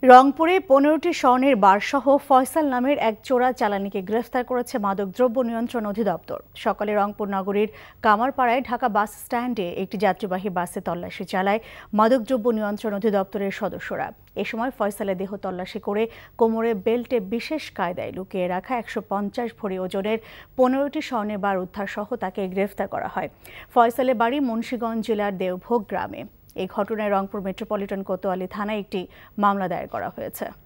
রংপুরে ১৫টি স্বর্ণের বারসহ ফয়সাল নামের এক চোরা চালানিকে গ্রেফতার করেছে মাদকদ্রব্য নিয়ন্ত্রণ অধিদপ্তর। সকালে রংপুর নগরীর কামারপাড়ায় ঢাকা বাস স্ট্যান্ডে একটি যাত্রীবাহী বাসে তল্লাশি চালায় মাদকদ্রব্য নিয়ন্ত্রণ অধিদপ্তরের সদস্যরা। এ সময় ফয়সালের দেহ তল্লাশি করে কোমরে বেল্টে বিশেষ কায়দায় লুকিয়ে রাখা ১৫০ ভরি ওজনের ১৫টি স্বর্ণের বার উদ্ধার সহ তাকে গ্রেফতার করা হয়। ফয়সালের বাড়ি মুন্সিগঞ্জ জেলার দেওভোগ গ্রামে। এই ঘটনায় রংপুর মেট্রোপলিটন কোতোয়ালি থানায় একটি মামলা দায়ের করা হয়েছে।